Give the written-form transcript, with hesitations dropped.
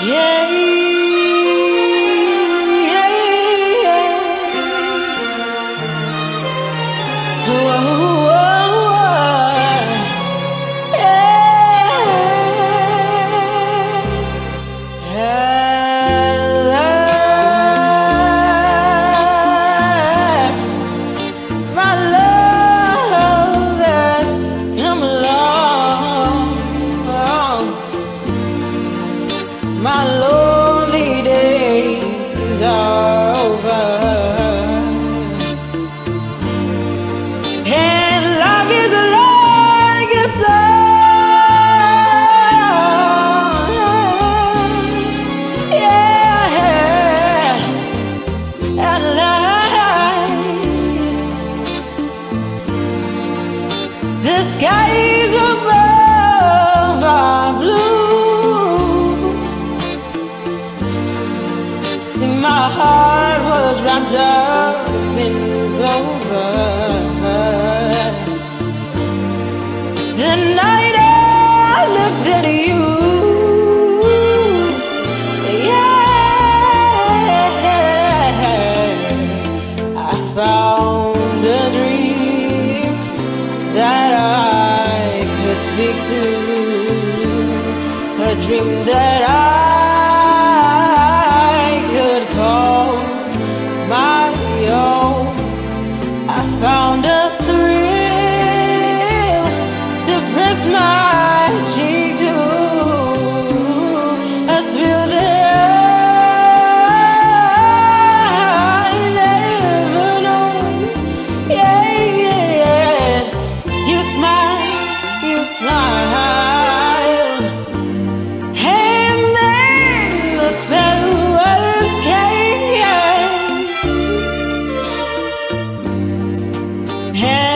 Yeah, yeah, yeah. Whoa, whoa, whoa. My love has come along. My lonely days are over, and life is like a song. Yeah, at last the skies above are blue, and my heart was wrapped up in clover. The night I looked at you, yeah, I found a dream that I could speak to, a dream that I could call my own. I found a thrill to press my cheek to, a thrill that I never known. Yeah, yeah. You smiled, and then the spell was came.